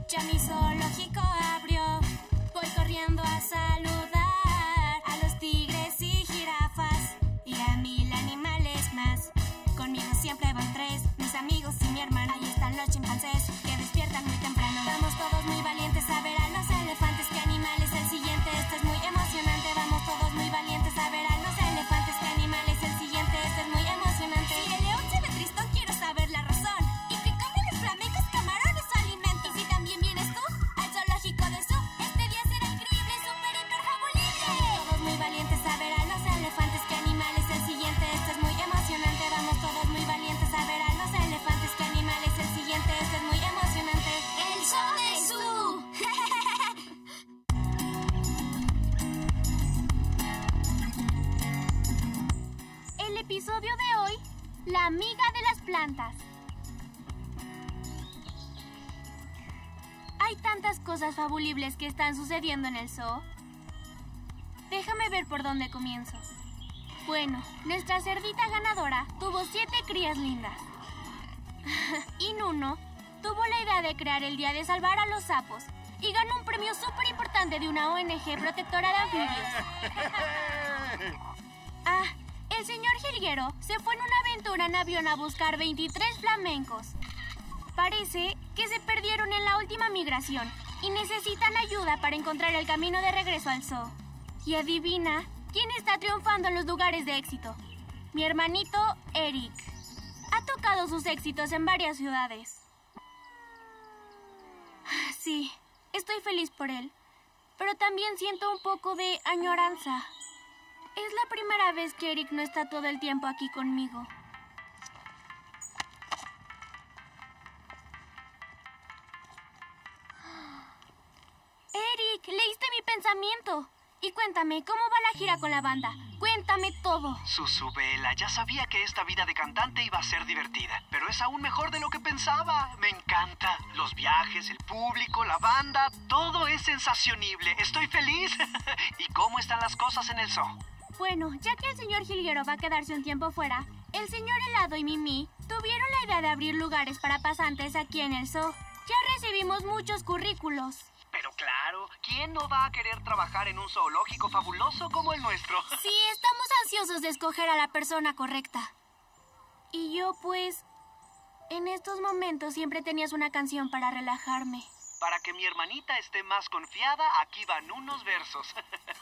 Ya mi zoológico abrió, voy corriendo a saludar a los tigres y jirafas y a 1000 animales más. Conmigo siempre van 3, mis amigos y mi hermano. Ahí están los chimpancés que despiertan muy temprano. Vamos todos muy valientes a ver a los elefantes. ¿Qué animal es el siguiente? Esto es muy emocionante. Vamos todos muy valientes a ver a los elefantes. ¿Qué animal es el siguiente? Esto es muy emocionante. Si el león se ve tristón, quiero saber la razón. ¿Y qué comen los flamencos? Camarones o alimentos. Y si también vienes tú al zoológico de Zoo, este día será increíble, súper, hiper fabulible. Todos muy valientes a ver a los elefantes. ¿Qué animal es el siguiente? Esto es muy emocionante. Vamos todos muy valientes a ver a los elefantes. ¿Qué animal es el siguiente? Esto es muy emocionante. ¡El Zoo de Zoo! El episodio de hoy, la amiga de las plantas. Hay tantas cosas fabulibles que están sucediendo en el zoo. Déjame ver por dónde comienzo. Bueno, nuestra cerdita ganadora tuvo 7 crías lindas. Y Nuno tuvo la idea de crear el Día de Salvar a los Sapos y ganó un premio súper importante de una ONG protectora de anfibios. El señor Jilguero se fue en una aventura en avión a buscar 23 flamencos. Parece que se perdieron en la última migración y necesitan ayuda para encontrar el camino de regreso al zoo. Y adivina quién está triunfando en los lugares de éxito. Mi hermanito Eric. Ha tocado sus éxitos en varias ciudades. Sí, estoy feliz por él, pero también siento un poco de añoranza. Es la primera vez que Eric no está todo el tiempo aquí conmigo. Eric, leíste mi pensamiento. Y cuéntame, ¿cómo va la gira con la banda? Cuéntame todo. Susubela, ya sabía que esta vida de cantante iba a ser divertida, pero es aún mejor de lo que pensaba. Me encanta. Los viajes, el público, la banda, todo es sensacionable. Estoy feliz. ¿Y cómo están las cosas en el zoo? Bueno, ya que el señor Jilguero va a quedarse un tiempo fuera, el señor Helado y Mimi tuvieron la idea de abrir lugares para pasantes aquí en el zoo. Ya recibimos muchos currículos. Pero claro, ¿quién no va a querer trabajar en un zoológico fabuloso como el nuestro? Sí, estamos ansiosos de escoger a la persona correcta. Y yo, pues, en estos momentos siempre tenías una canción para relajarme. Para que mi hermanita esté más confiada, aquí van unos versos.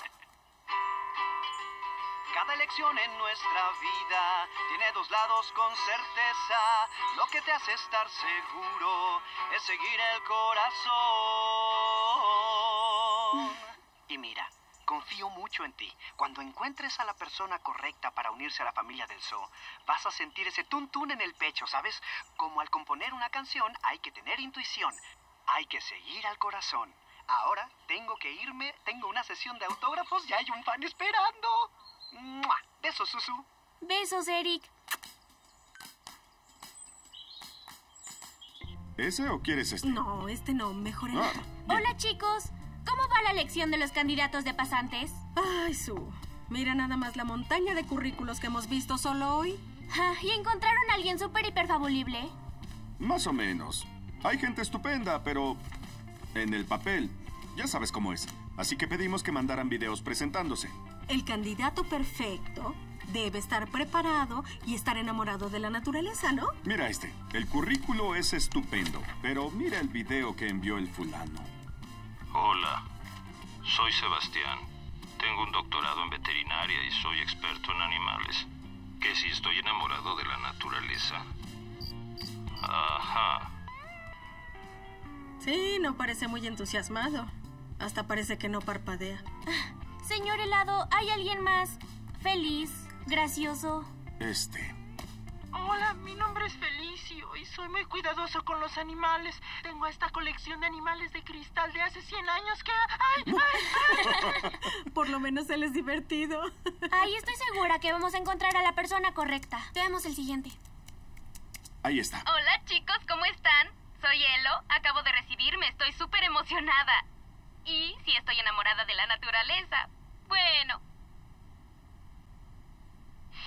Cada elección en nuestra vida tiene 2 lados con certeza. Lo que te hace estar seguro es seguir el corazón. Y mira, confío mucho en ti. Cuando encuentres a la persona correcta para unirse a la familia del zoo, vas a sentir ese tuntún en el pecho, ¿sabes? Como al componer una canción hay que tener intuición. Hay que seguir al corazón. Ahora tengo que irme, tengo una sesión de autógrafos y hay un fan esperando. ¡Mua! Besos, Susu. Besos, Eric. ¿Ese o quieres este? No, este no, mejor el otro. Hola, chicos. ¿Cómo va la elección de los candidatos de pasantes? Ay, Su, mira nada más la montaña de currículos que hemos visto solo hoy. ¿Y encontraron a alguien súper hiperfabulible? Más o menos. Hay gente estupenda, pero en el papel, ya sabes cómo es. Así que pedimos que mandaran videos presentándose. El candidato perfecto debe estar preparado y estar enamorado de la naturaleza, ¿no? Mira este. El currículo es estupendo, pero mira el video que envió el fulano. Hola, soy Sebastián. Tengo un doctorado en veterinaria y soy experto en animales. ¿Que si estoy enamorado de la naturaleza? Ajá. Sí, no parece muy entusiasmado. Hasta parece que no parpadea. Señor Helado, ¿hay alguien más feliz, gracioso? Hola, mi nombre es Felicio y soy muy cuidadoso con los animales. Tengo esta colección de animales de cristal de hace 100 años que... ¡Ay! Por lo menos él es divertido. Ay, estoy segura que vamos a encontrar a la persona correcta. Veamos el siguiente. Ahí está. Hola, chicos, ¿cómo están? Soy Elo, acabo de recibirme, estoy súper emocionada. Y sí estoy enamorada de la naturaleza. Bueno.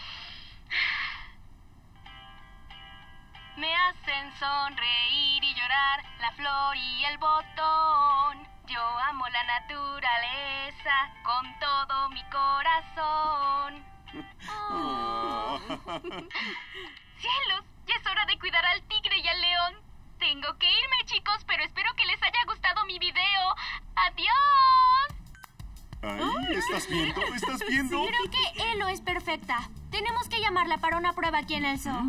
Me hacen sonreír y llorar ignorar la flor y el botón. Yo amo la naturaleza con todo mi corazón. Oh. ¡Cielos! Ya es hora de cuidar al tigre y al león. Tengo que irme, chicos, pero espero que les haya gustado mi video. ¡Adiós! Ay, ¿estás viendo? ¿Estás viendo? Creo que Elo es perfecta. Tenemos que llamarla para una prueba aquí en el zoo.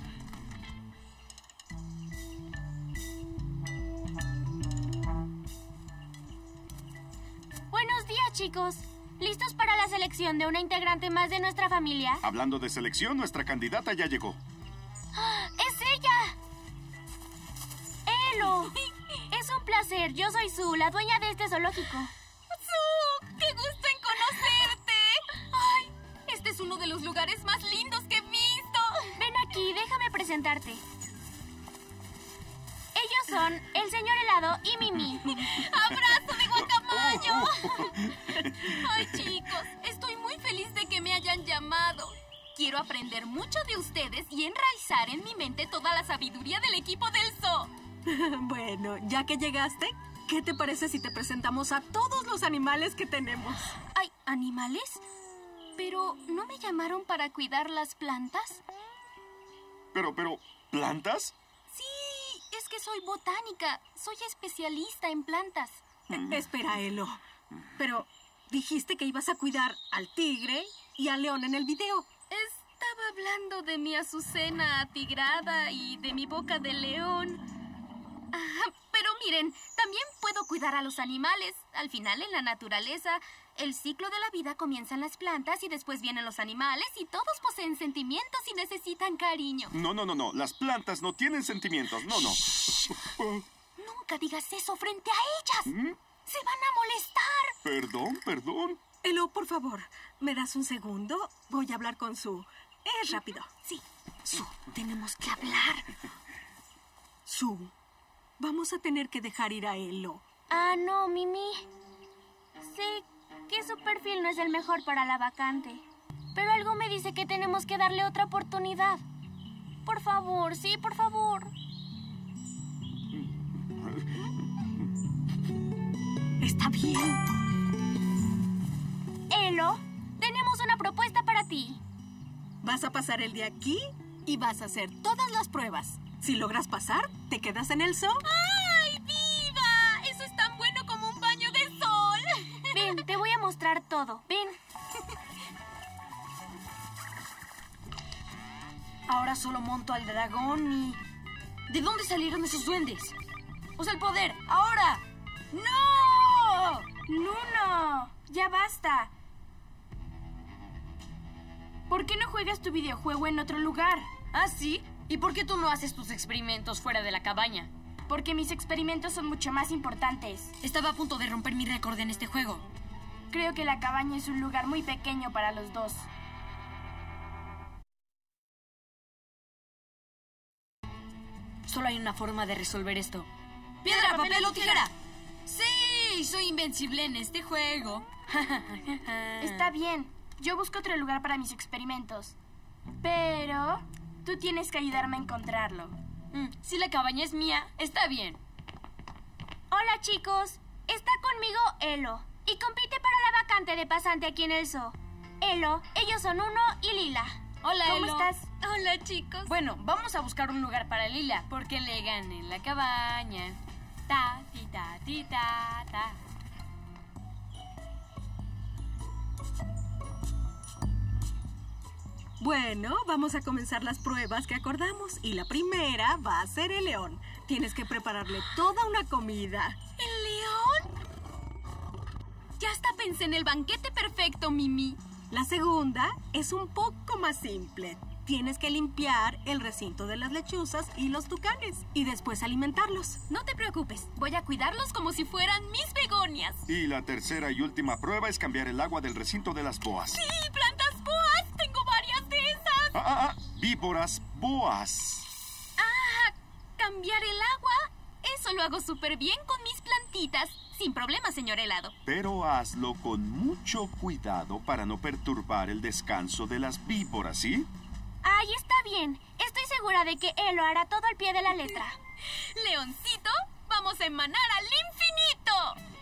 Buenos días, chicos. ¿Listos para la selección de una integrante más de nuestra familia? Hablando de selección, nuestra candidata ya llegó. ¡Es ella! ¡Elo! Es un placer. Yo soy Sue, la dueña de este zoológico. ¡Sue! ¡Qué gusto en conocerte! ¡Ay! Este es uno de los lugares más lindos que he visto. Ven aquí, déjame presentarte. Ellos son el señor helado y Mimi. ¡Abrazo de guacamayo! Ay, chicos, estoy muy feliz de que me hayan llamado. Quiero aprender mucho de ustedes y enraizar en mi mente toda la sabiduría del equipo del zoo. Bueno, ya que llegaste, ¿qué te parece si te presentamos a todos los animales que tenemos? ¿Hay animales? Pero, ¿no me llamaron para cuidar las plantas? Pero, ¿plantas? Sí, es que soy botánica. Soy especialista en plantas. Espera, Elo. Pero dijiste que ibas a cuidar al tigre y al león en el video. Estaba hablando de mi azucena atigrada y de mi boca de león. Pero miren, también puedo cuidar a los animales. Al final, en la naturaleza, el ciclo de la vida comienza en las plantas y después vienen los animales y todos poseen sentimientos y necesitan cariño. No. Las plantas no tienen sentimientos. No. Nunca digas eso frente a ellas. ¡Se van a molestar! Perdón. Elo, por favor, ¿me das un segundo? Voy a hablar con Sue. Es rápido. Sí. Sue, tenemos que hablar. Sue, vamos a tener que dejar ir a Elo. Ah, no, Mimi. Sé que su perfil no es el mejor para la vacante, pero algo me dice que tenemos que darle otra oportunidad. Por favor, sí, por favor. Está bien. Elo, tenemos una propuesta para ti. Vas a pasar el día aquí y vas a hacer todas las pruebas. Si logras pasar, te quedas en el zoo. ¡Ay, viva! Eso es tan bueno como un baño de sol. Ven, te voy a mostrar todo. Ven. Ahora solo monto al dragón y... ¿De dónde salieron esos duendes? ¡Usa el poder! ¡Ahora! ¡No! ¡Nuno! ¡Ya basta! ¿Por qué no juegas tu videojuego en otro lugar? ¿Ah, sí? ¿Y por qué tú no haces tus experimentos fuera de la cabaña? Porque mis experimentos son mucho más importantes. Estaba a punto de romper mi récord en este juego. Creo que la cabaña es un lugar muy pequeño para los dos. Solo hay una forma de resolver esto. ¡Piedra, papel o tijera! ¡Sí! Soy invencible en este juego. Está bien. Yo busco otro lugar para mis experimentos. Pero tú tienes que ayudarme a encontrarlo. Si la cabaña es mía, está bien. Hola, chicos. Está conmigo Elo. Y compite para la vacante de pasante aquí en el zoo. Elo, ellos son Uno y Lila. Hola, ¿Cómo Elo. estás? Hola, chicos. Bueno, vamos a buscar un lugar para Lila, porque le gané en la cabaña. Ta, ti, ta, ti, ta, ta. Bueno, vamos a comenzar las pruebas que acordamos. Y la primera va a ser el león. Tienes que prepararle toda una comida. ¿El león? Ya hasta pensé en el banquete perfecto, Mimi. La segunda es un poco más simple. Tienes que limpiar el recinto de las lechuzas y los tucanes y después alimentarlos. No te preocupes, voy a cuidarlos como si fueran mis begonias. Y la tercera y última prueba es cambiar el agua del recinto de las boas. ¡Sí, plantas boas! ¡Tengo varias de esas! Víboras boas. ¿Cambiar el agua? Eso lo hago súper bien con mis plantitas. Sin problema, señor helado. Pero hazlo con mucho cuidado para no perturbar el descanso de las víboras, ¿sí? Ay, está bien. Estoy segura de que Elo hará todo al pie de la letra. Leoncito, vamos a emanar al infinito.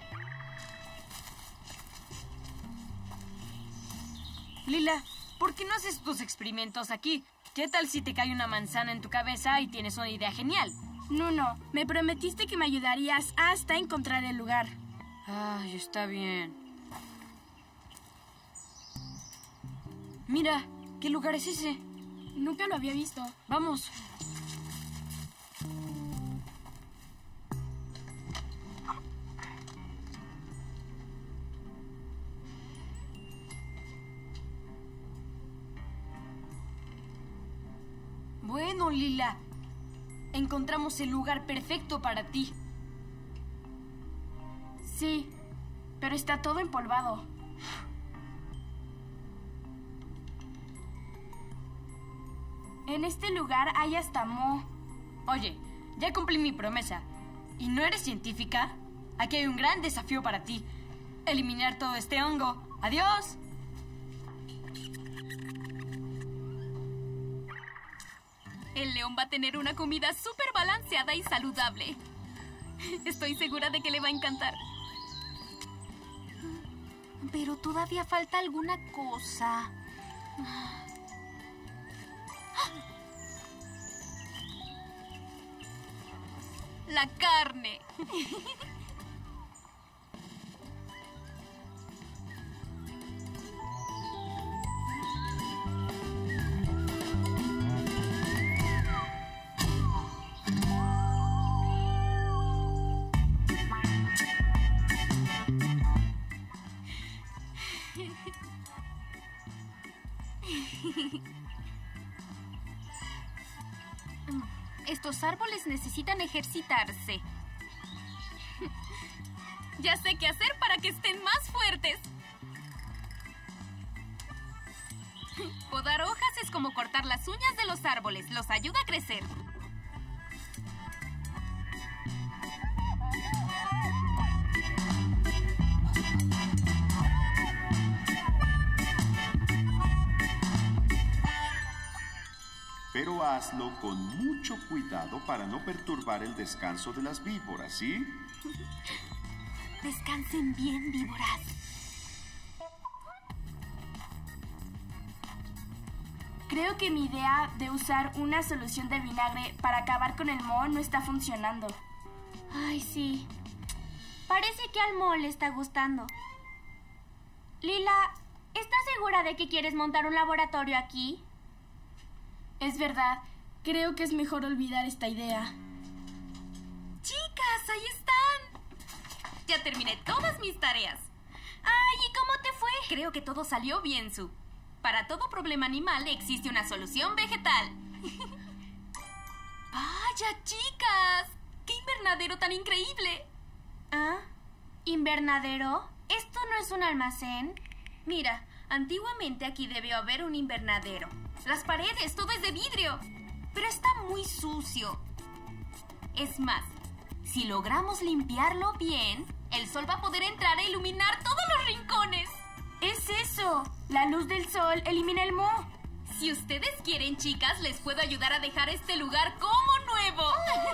Lila, ¿por qué no haces tus experimentos aquí? ¿Qué tal si te cae una manzana en tu cabeza y tienes una idea genial? No, me prometiste que me ayudarías hasta encontrar el lugar. Ay, está bien. Mira, ¿qué lugar es ese? Nunca lo había visto. Vamos. Bueno, Lila, encontramos el lugar perfecto para ti. Sí, pero está todo empolvado. En este lugar hay hasta moho. Oye, ya cumplí mi promesa. ¿Y no eres científica? Aquí hay un gran desafío para ti. Eliminar todo este hongo. ¡Adiós! El león va a tener una comida súper balanceada y saludable. Estoy segura de que le va a encantar. Pero todavía falta alguna cosa. La carne. Estos árboles necesitan ejercitarse. Ya sé qué hacer para que estén más fuertes. Podar hojas es como cortar las uñas de los árboles. Los ayuda a crecer. Pero hazlo con mucho cuidado para no perturbar el descanso de las víboras, ¿sí? Descansen bien, víboras. Creo que mi idea de usar una solución de vinagre para acabar con el moho no está funcionando. Ay, sí. Parece que al moho le está gustando. Lila, ¿estás segura de que quieres montar un laboratorio aquí? Es verdad, creo que es mejor olvidar esta idea. Chicas, ahí están. Ya terminé todas mis tareas. Ay, ¿y cómo te fue? Creo que todo salió bien, Sue. Para todo problema animal existe una solución vegetal. ¡Vaya, chicas! ¡Qué invernadero tan increíble! ¿Ah? ¿Invernadero? ¿Esto no es un almacén? Mira, antiguamente aquí debió haber un invernadero. Las paredes, todo es de vidrio. Pero está muy sucio. Es más, si logramos limpiarlo bien, el sol va a poder entrar e iluminar todos los rincones. ¡Es eso! La luz del sol elimina el moho. Si ustedes quieren, chicas, les puedo ayudar a dejar este lugar como nuevo.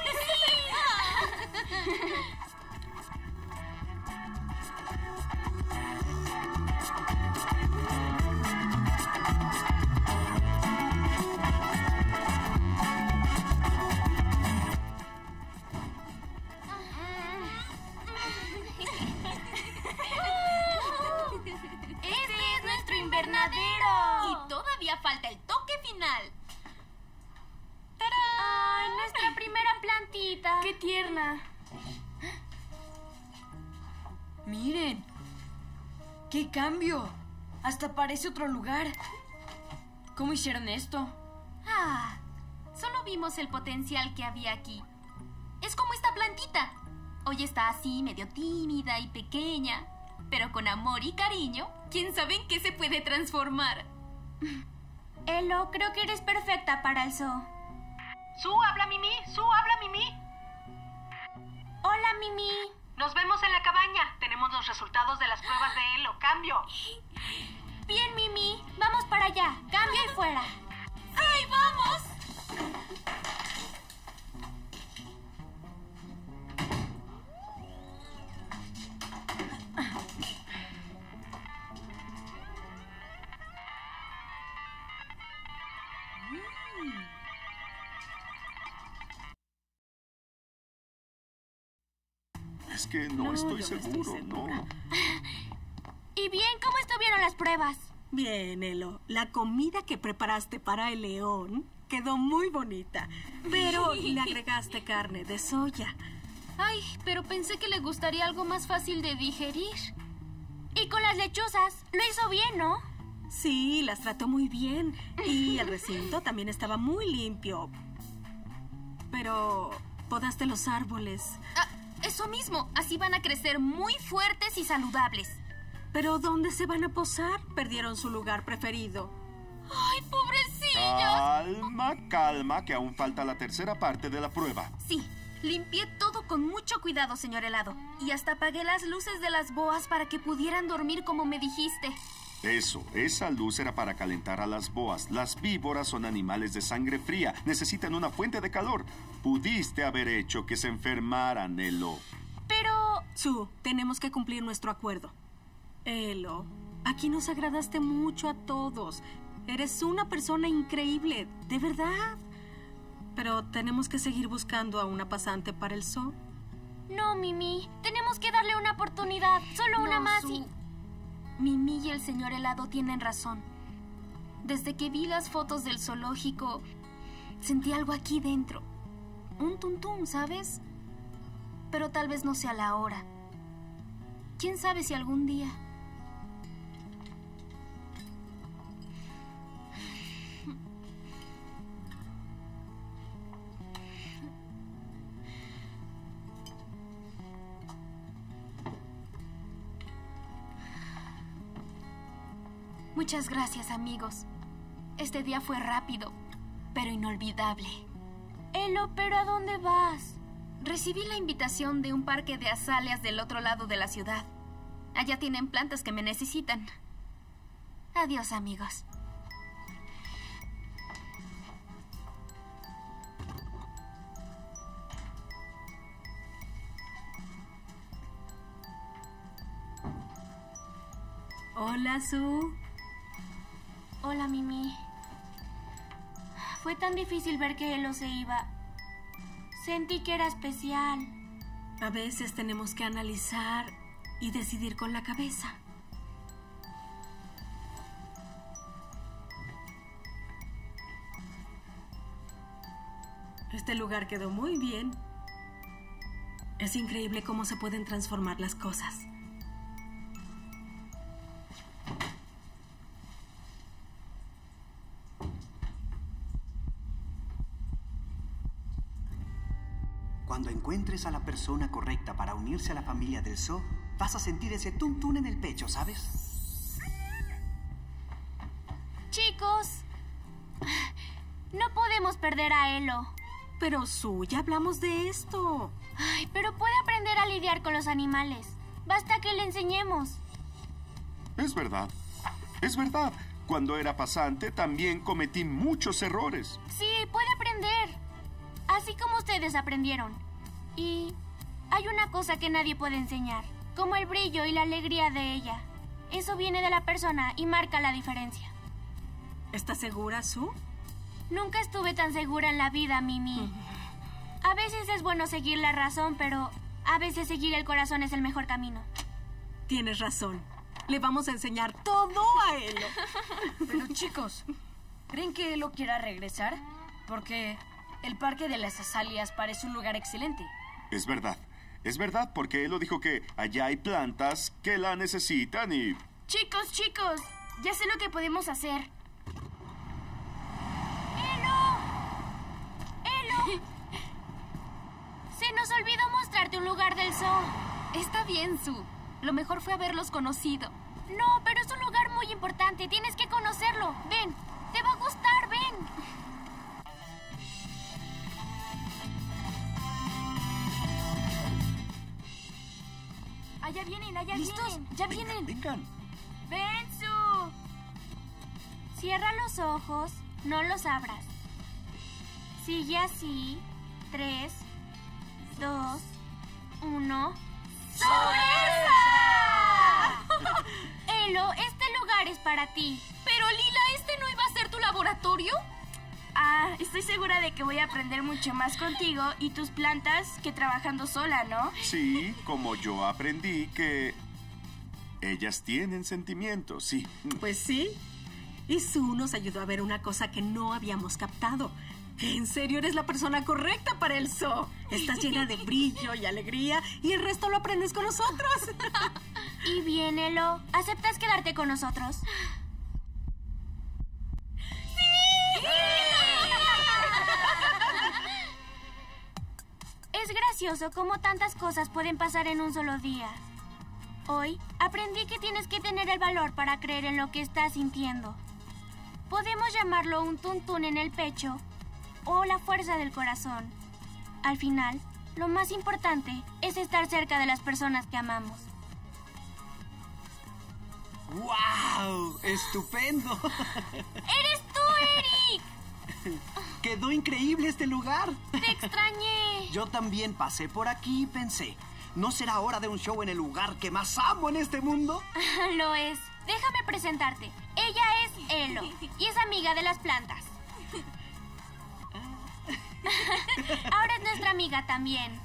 ¡Este es nuestro invernadero! Y todavía falta el toque final. ¡Ay, nuestra primera plantita! ¡Qué tierna! Miren. ¡Qué cambio! Hasta parece otro lugar. ¿Cómo hicieron esto? Solo vimos el potencial que había aquí. Es como esta plantita. Hoy está así, medio tímida y pequeña. Pero con amor y cariño, ¿quién sabe en qué se puede transformar? Elo, creo que eres perfecta para el zoo. Sue, habla Mimi. Sue, habla Mimi. Hola, Mimi. Nos vemos en la cabaña. Tenemos los resultados de las pruebas de Elo. Cambio. Bien, Mimi. Vamos para allá. Cambio y fuera. ¡Ay, vamos! Es que no estoy seguro, no. ¿Y bien cómo estuvieron las pruebas? Bien, Elo. La comida que preparaste para el león quedó muy bonita, pero le agregaste carne de soya. Ay, pero pensé que le gustaría algo más fácil de digerir. Y con las lechuzas, lo hizo bien, ¿no? Sí, las trató muy bien. Y el recinto también estaba muy limpio. Pero podaste los árboles. Ah, eso mismo. Así van a crecer muy fuertes y saludables. ¿Pero dónde se van a posar? Perdieron su lugar preferido. ¡Ay, pobrecillos! Calma, calma, que aún falta la tercera parte de la prueba. Sí, limpié todo con mucho cuidado, señor helado. Y hasta apagué las luces de las boas para que pudieran dormir como me dijiste. Eso, esa luz era para calentar a las boas. Las víboras son animales de sangre fría. Necesitan una fuente de calor. Pudiste haber hecho que se enfermaran, Elo. Pero... Sue, tenemos que cumplir nuestro acuerdo. Elo, aquí nos agradaste mucho a todos. Eres una persona increíble, de verdad. Pero tenemos que seguir buscando a una pasante para el zoo. No, Mimi. Tenemos que darle una oportunidad. Solo una más y... Mimi y el señor helado tienen razón. Desde que vi las fotos del zoológico, sentí algo aquí dentro. Un tuntún, ¿sabes? Pero tal vez no sea la hora. ¿Quién sabe si algún día... Muchas gracias, amigos. Este día fue rápido, pero inolvidable. Elo, ¿pero a dónde vas? Recibí la invitación de un parque de azaleas del otro lado de la ciudad. Allá tienen plantas que me necesitan. Adiós, amigos. Hola, Sue. Hola, Mimi. Fue tan difícil ver que Elo se iba. Sentí que era especial. A veces tenemos que analizar y decidir con la cabeza. Este lugar quedó muy bien. Es increíble cómo se pueden transformar las cosas. Cuando encuentres a la persona correcta para unirse a la familia del zoo, vas a sentir ese tuntún en el pecho, ¿sabes? Chicos, no podemos perder a Elo. Pero, Sue, ya hablamos de esto. Ay, pero puede aprender a lidiar con los animales. Basta que le enseñemos. Es verdad. Es verdad. Cuando era pasante también cometí muchos errores. Sí, puede aprender. Así como ustedes aprendieron. Y hay una cosa que nadie puede enseñar, como el brillo y la alegría de ella. Eso viene de la persona y marca la diferencia. ¿Estás segura, Sue? Nunca estuve tan segura en la vida, Mimi. A veces es bueno seguir la razón, pero a veces seguir el corazón es el mejor camino. Tienes razón. Le vamos a enseñar todo a Elo. Pero chicos, ¿creen que Elo quiera regresar? Porque el Parque de las Azaleas parece un lugar excelente. Es verdad, porque él lo dijo que allá hay plantas que la necesitan y... Chicos, ya sé lo que podemos hacer. ¡Elo! Se nos olvidó mostrarte un lugar del zoo. Está bien, Sue. Lo mejor fue haberlos conocido. No, pero es un lugar muy importante. Tienes que conocerlo. Ven, te va a gustar, ven. Allá vienen, ¿Listos? Ya vienen. Vengan. ¡Ven, Sue! Cierra los ojos, no los abras. Sigue así. 3, 2, 1. ¡Sorpresa! Elo, este lugar es para ti. Pero, Lila, ¿este no iba a ser tu laboratorio? Estoy segura de que voy a aprender mucho más contigo y tus plantas que trabajando sola, ¿no? Sí, como yo aprendí que ellas tienen sentimientos, sí. Pues sí. Y Sue nos ayudó a ver una cosa que no habíamos captado. Que en serio eres la persona correcta para el zoo. Estás llena de brillo y alegría y el resto lo aprendes con nosotros. Y bien, Elo, ¿aceptas quedarte con nosotros? Es gracioso cómo tantas cosas pueden pasar en un solo día. Hoy aprendí que tienes que tener el valor para creer en lo que estás sintiendo. Podemos llamarlo un tuntún en el pecho o la fuerza del corazón. Al final, lo más importante es estar cerca de las personas que amamos. ¡Wow! ¡Estupendo! ¡Eres tú, Eric! ¡Quedó increíble este lugar! ¡Te extrañé! Yo también pasé por aquí y pensé, ¿no será hora de un show en el lugar que más amo en este mundo? Lo es. Déjame presentarte. Ella es Elo y es amiga de las plantas. Ahora es nuestra amiga también.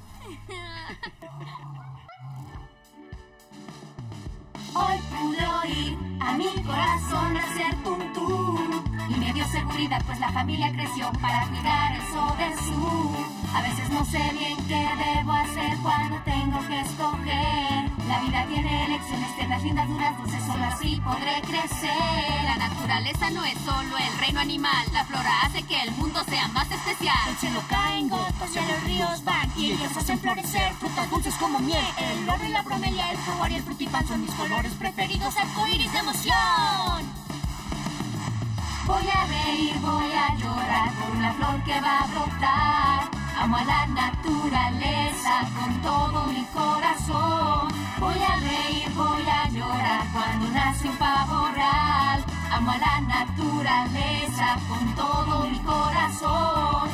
Hoy pude oír a mi corazón hacer tum tum y me dio seguridad pues la familia creció para cuidar el zoo de Sue. A veces no sé bien qué debo hacer cuando tengo que escoger. La vida tiene elecciones, tierras lindas, duras, dulces, solo así podré crecer. La naturaleza no es solo el reino animal, la flora hace que el mundo sea más especial. Del cielo caen gotas y a los ríos van y ellos hacen florecer frutas dulces como miel. El oro y la bromelia, el jaguar y el frutipán son mis colores preferidos, arcoíris de emoción. Voy a reír, voy a llorar por una flor que va a brotar. Amo a la naturaleza con todo mi corazón. Voy a reír, voy a llorar cuando nace un pavo real. Amo a la naturaleza con todo mi corazón.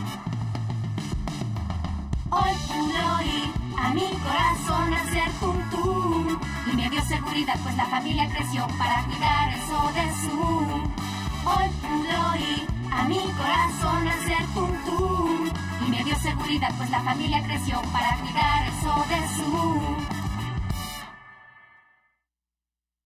Hoy pude oír a mi corazón hacer tum tum y me dio seguridad pues la familia creció para cuidar el zoo de Sue. Hoy pude oír a mi corazón hacer tum tum y me dio seguridad pues la familia creció para cuidar el zoo de Sue.